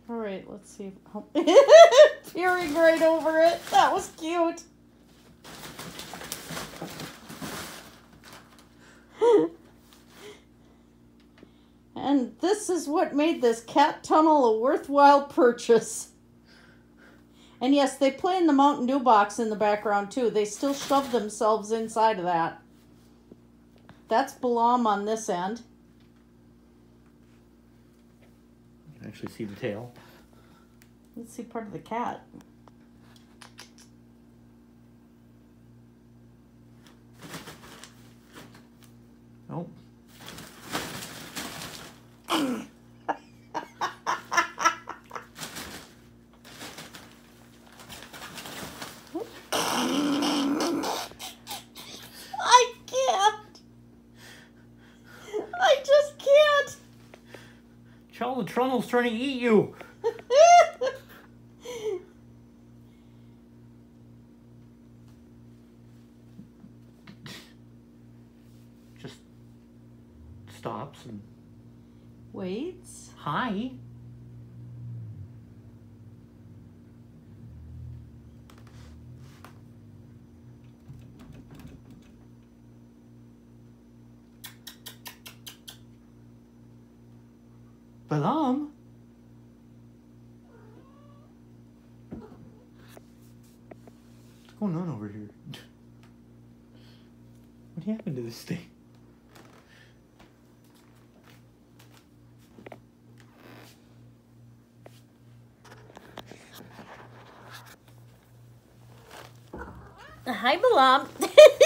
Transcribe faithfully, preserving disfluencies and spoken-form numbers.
All right, let's see. How... Peering right over it. That was cute. And this is what made this cat tunnel a worthwhile purchase. And yes, they play in the Mountain Dew box in the background too. They still shove themselves inside of that. That's Balam on this end. You can actually see the tail. Let's see part of the cat. Nope. I can't. I just can't. Child, the tunnel's trying to eat you. Just stops and waits. Hi. Balam? What's going on over here? What happened to this thing? Hi, Balam.